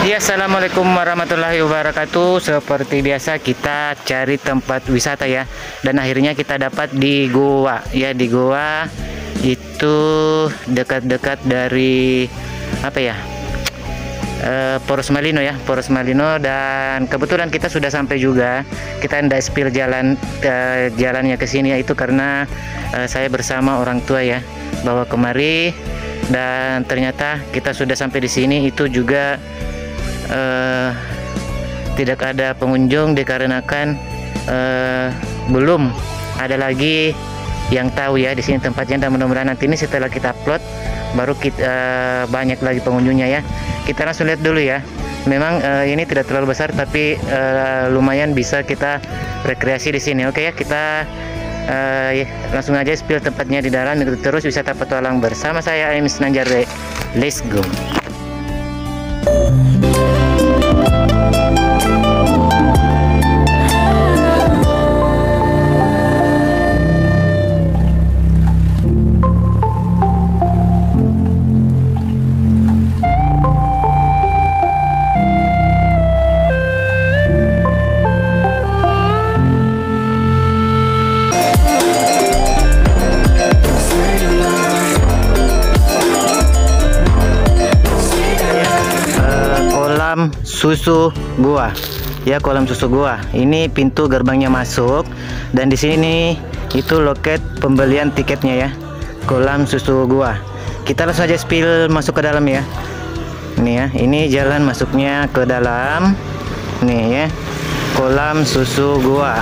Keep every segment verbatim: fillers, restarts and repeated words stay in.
Ya, assalamualaikum warahmatullahi wabarakatuh. Seperti biasa kita cari tempat wisata ya, dan akhirnya kita dapat di Goa ya. Di Goa itu dekat-dekat dari apa ya, e, Poros Malino ya, Poros Malino. Dan kebetulan kita sudah sampai juga. Kita ndak spill jalan ke jalannya ke sini ya, itu karena e, saya bersama orang tua ya bawa kemari, dan ternyata kita sudah sampai di sini. Itu juga Uh, tidak ada pengunjung dikarenakan uh, belum ada lagi yang tahu ya di sini tempatnya, dan mudah-mudahan nanti ini setelah kita upload baru kita uh, banyak lagi pengunjungnya ya. Kita langsung lihat dulu ya. Memang uh, ini tidak terlalu besar, tapi uh, lumayan bisa kita rekreasi di sini. Oke ya, kita uh, ya, langsung aja spill tempatnya di dalam. Ikuti terus wisata petualang bersama saya Aim Senanjare. Let's go. Susu Goa ya, kolam susu Goa. Ini pintu gerbangnya masuk, dan di sini itu loket pembelian tiketnya ya, kolam susu Goa. Kita langsung aja spill masuk ke dalam ya. Ini ya, ini jalan masuknya ke dalam nih ya, kolam susu Goa.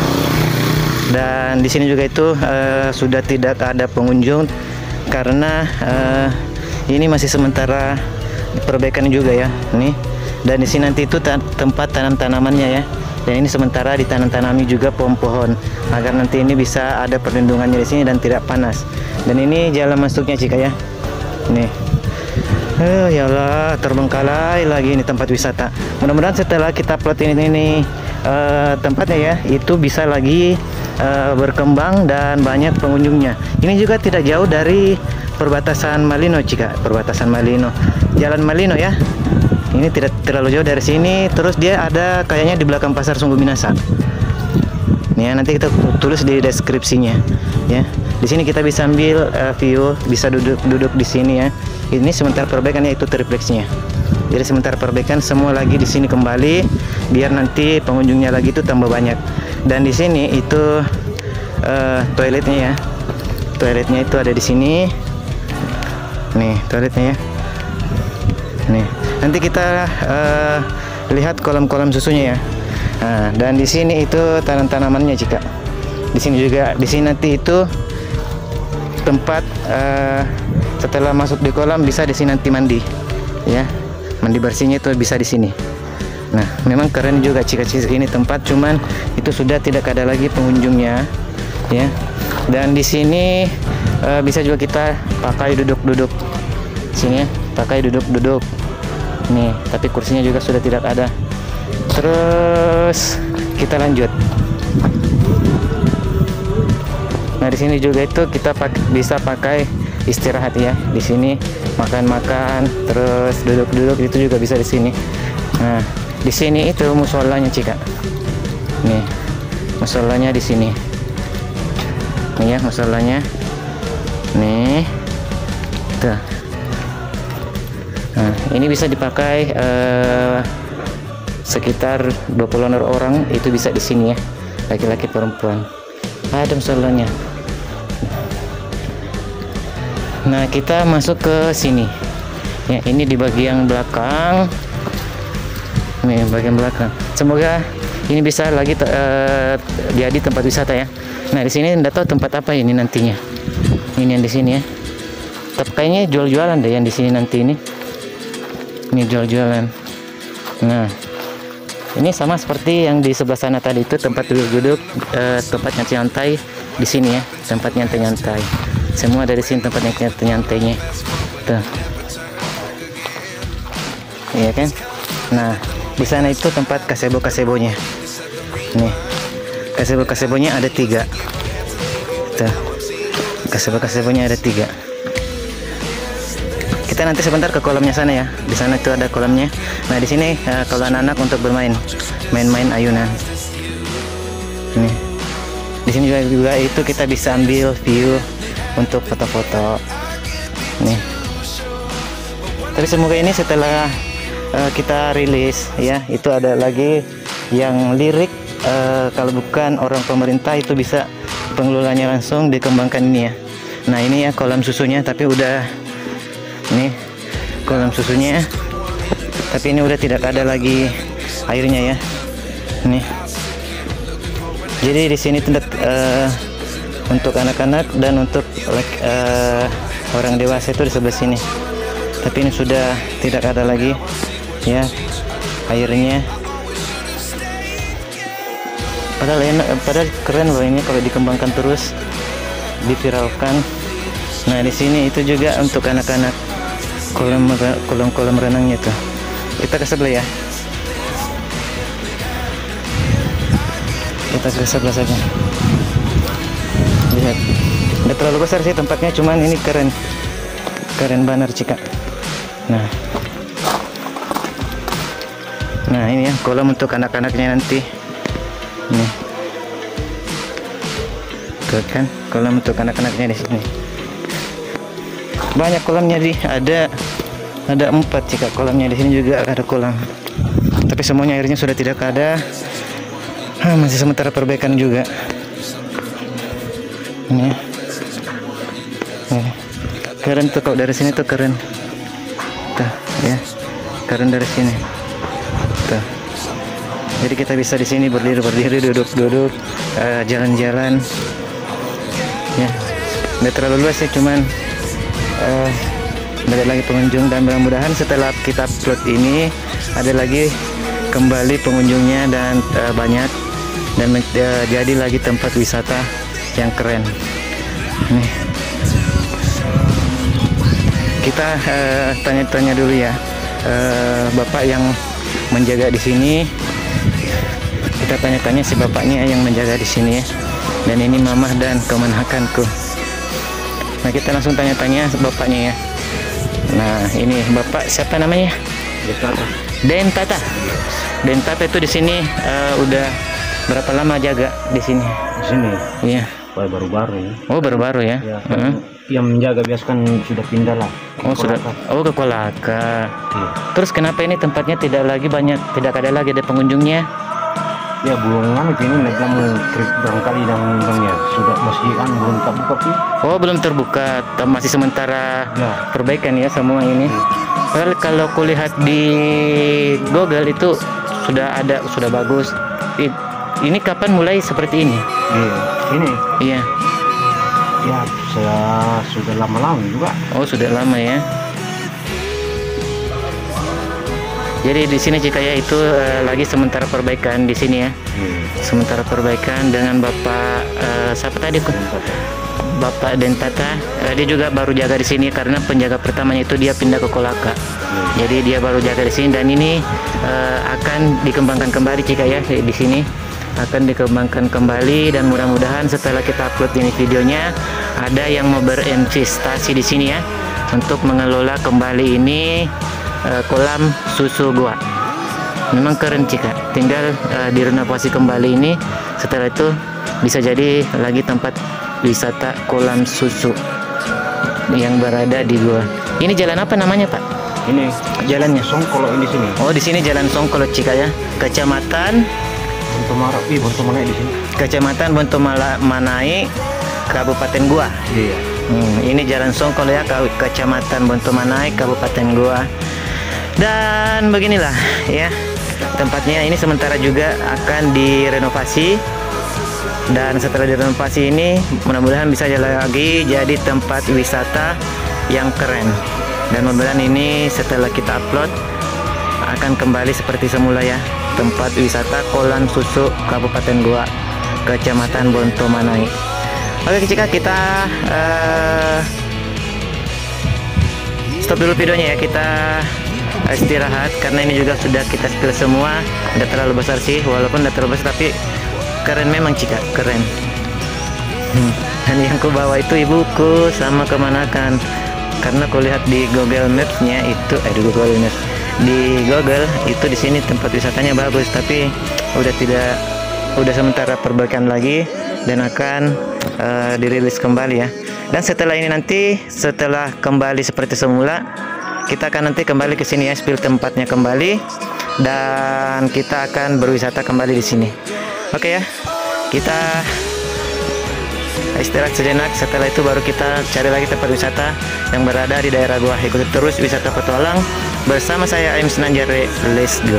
Dan di sini juga itu uh, sudah tidak ada pengunjung karena uh, ini masih sementara perbaikan juga ya nih. Dan di sini nanti itu tempat tanam-tanamannya ya. Dan ini sementara ditanam-tanami juga pohon-pohon agar nanti ini bisa ada perlindungannya di sini dan tidak panas. Dan ini jalan masuknya Cika ya. Nih. Oh ya Allah, terbengkalai lagi ini tempat wisata. Mudah-mudahan setelah kita plot ini ini uh, tempatnya ya, itu bisa lagi uh, berkembang dan banyak pengunjungnya. Ini juga tidak jauh dari perbatasan Malino Cika, perbatasan Malino. Jalan Malino ya. Ini tidak terlalu jauh dari sini. Terus dia ada kayaknya di belakang pasar Sungguh Minasa. Nih ya, nanti kita tulis di deskripsinya ya. Di sini kita bisa ambil uh, view, bisa duduk-duduk di sini ya. Ini sementara perbaikannya itu tripleksnya. Jadi sementara perbaikan semua lagi di sini kembali biar nanti pengunjungnya lagi itu tambah banyak. Dan di sini itu uh, toiletnya ya. Toiletnya itu ada di sini. Nih, toiletnya ya. Nih. Nanti kita uh, lihat kolam-kolam susunya ya. Nah, dan di sini itu tanam-tanamannya Cika. Di sini juga, di sini nanti itu tempat uh, setelah masuk di kolam bisa di sini nanti mandi, ya. Mandi bersihnya itu bisa di sini. Nah, memang keren juga Cika ini tempat, cuman itu sudah tidak ada lagi pengunjungnya, ya. Dan di sini uh, bisa juga kita pakai duduk-duduk. Sini ya, pakai duduk-duduk. Nih, tapi kursinya juga sudah tidak ada. Terus kita lanjut. Nah, di sini juga itu kita pakai, bisa pakai istirahat ya. Di sini makan-makan, terus duduk-duduk itu juga bisa di sini. Nah, di sini itu musolanya Cika. Nih, musolanya di sini. Nih ya, musolanya. Nih. Tuh. Nah, ini bisa dipakai uh, sekitar dua puluh orang itu bisa di sini ya, laki-laki perempuan. Ada musolanya. Nah, kita masuk ke sini. Ya, ini di bagian belakang. Nih, bagian belakang. Semoga ini bisa lagi uh, jadi tempat wisata ya. Nah, di sini enggak tahu tempat apa ini nantinya. Ini yang di sini ya. Tapi kayaknya jual-jualan deh yang di sini nanti ini. Ini jual-jualan. Nah, ini sama seperti yang di sebelah sana tadi itu tempat duduk-duduk, eh, tempat nyantai-nyantai di sini ya, tempat nyantai-nyantai. Semua dari sini tempat nyantai-nyantainya. Tuh. Iya kan? Nah, di sana itu tempat kasebo-kasebonya. Nih, kasebo-kasebonya ada tiga. Tuh. Kasebo-kasebonya ada tiga. kita nanti sebentar ke kolamnya sana ya. Di sana itu ada kolamnya. Nah di sini uh, kalau anak-anak untuk bermain, main-main ayunan. Nih, di sini juga, juga itu kita bisa ambil view untuk foto-foto. Nih. Tapi semoga ini setelah uh, kita rilis ya, itu ada lagi yang lirik. Uh, kalau bukan orang pemerintah itu bisa pengelolanya langsung dikembangkan ini ya. Nah ini ya kolam susunya, tapi udah ini kolam susunya, tapi ini udah tidak ada lagi airnya ya. Nih, jadi di sini tidak uh, untuk anak-anak dan untuk uh, orang dewasa itu di sebelah sini. Tapi ini sudah tidak ada lagi ya airnya. Padahal enak, padahal keren loh ini kalau dikembangkan terus, diviralkan. Nah di sini itu juga untuk anak-anak. Kolam kolam kolam renangnya tuh. Kita ke sebelah ya. Kita ke sebelah saja. Lihat. Nggak terlalu besar sih tempatnya, cuman ini keren. Keren banget Cika. Nah. Nah, ini ya kolam untuk anak-anaknya nanti. Nih. Tuh kan, kolam untuk anak-anaknya di sini. Banyak kolamnya di ada ada empat jika kolamnya. Di sini juga ada kolam, tapi semuanya airnya sudah tidak ada. Hah, masih sementara perbaikan juga. Ini, ini keren tuh kalau dari sini tuh keren. Tuh ya, keren dari sini. Tuh. Jadi kita bisa di sini berdiri berdiri, duduk duduk, jalan-jalan. Uh, ya, nggak terlalu luas ya, cuman Uh, balik lagi pengunjung, dan mudah-mudahan setelah kita upload ini ada lagi kembali pengunjungnya dan uh, banyak, dan uh, jadi lagi tempat wisata yang keren. Nih. Kita tanya-tanya uh, dulu ya uh, bapak yang menjaga di sini. Kita tanya-tanya si bapaknya yang menjaga di sini ya. Dan ini mamah dan kemenakanku. Nah kita langsung tanya-tanya bapaknya ya. Nah ini bapak siapa namanya? Den Tata. Den Tata itu di sini uh, udah berapa lama jaga di sini? Di sini. Iya. Baru-baru ya. Oh baru-baru ya. Ya, uh -huh. Yang menjaga biasa kan sudah pindah lah. Oh sudah. Oh ke Kolaka. Iya. Terus kenapa ini tempatnya tidak lagi banyak, tidak ada lagi ada pengunjungnya? Ya belum kan ini belum barangkali dan ya sudah masih kan belum terbuka sih. Oh belum terbuka, masih sementara ya. Perbaikan ya semua ini. Padahal kalau kulihat di Google itu sudah ada, sudah bagus. Ini kapan mulai seperti ini? Iya. Ini. Iya. Ya saya sudah lama-lama juga. Oh sudah lama ya. Jadi di sini jika ya itu uh, lagi sementara perbaikan di sini ya. Hmm. Sementara perbaikan dengan Bapak uh, siapa tadi? Bapak Den Tata. Uh, dia juga baru jaga di sini karena penjaga pertamanya itu dia pindah ke Kolaka. Hmm. Jadi dia baru jaga di sini, dan ini uh, akan dikembangkan kembali jika ya di sini akan dikembangkan kembali, dan mudah-mudahan setelah kita upload ini videonya ada yang mau berinvestasi di sini ya untuk mengelola kembali ini. Uh, kolam susu gua memang keren Cika, tinggal uh, direnovasi kembali ini. Setelah itu bisa jadi lagi tempat wisata kolam susu yang berada di gua. Ini jalan apa namanya Pak? Ini jalannya Songkolo ini sini. Oh di sini jalan Songkolo Cika ya, Kecamatan Bontomara, ih Bontomanai di sini. Kecamatan Bontomanai, Kabupaten Gua. Iya. Hmm, ini jalan Songkolo ya, Kecamatan Bontomanai, Kabupaten Gua. Dan beginilah ya tempatnya. Ini sementara juga akan direnovasi, dan setelah direnovasi ini mudah-mudahan bisa jalan lagi jadi tempat wisata yang keren. Dan mudah-mudahan ini setelah kita upload akan kembali seperti semula ya, tempat wisata kolam susu Kabupaten Gua, Kecamatan Bontomanai. Oke Cika, kita uh, stop dulu videonya ya, kita istirahat karena ini juga sudah kita spill semua. Tidak terlalu besar sih, walaupun tidak terlalu besar, tapi keren memang Cika, keren. hmm. Dan yang ku bawa itu ibuku sama kemanakan karena aku lihat di Google Maps-nya itu eh di Google Maps di Google itu di sini tempat wisatanya bagus, tapi udah tidak udah sementara perbaikan lagi dan akan uh, dirilis kembali ya. Dan setelah ini nanti setelah kembali seperti semula, kita akan nanti kembali ke sini ya, spill tempatnya kembali dan kita akan berwisata kembali di sini. Oke ya, kita istirahat sejenak. Setelah itu baru kita cari lagi tempat wisata yang berada di daerah gua. Ikuti terus wisata petualang bersama saya Aim Senanjare. Let's go.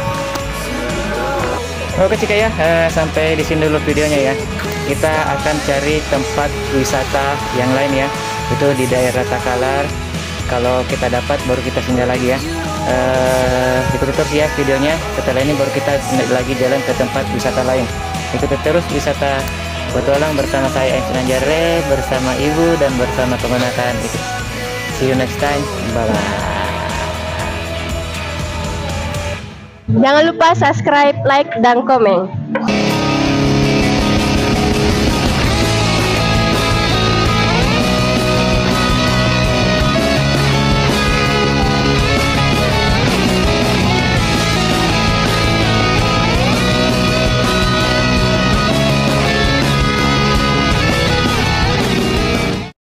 Oke Cika ya, eh, sampai di sini dulu videonya ya. Kita akan cari tempat wisata yang lain ya. Itu di daerah Takalar. Kalau kita dapat baru kita singgah lagi ya. Eh, ikuti terus ya videonya. Setelah ini baru kita lagi jalan ke tempat wisata lain. Ikuti terus wisata petualang bersama saya Aim Senanjare, bersama ibu dan bersama keponakan. See you next time. Bye bye. Jangan lupa subscribe, like, dan komen.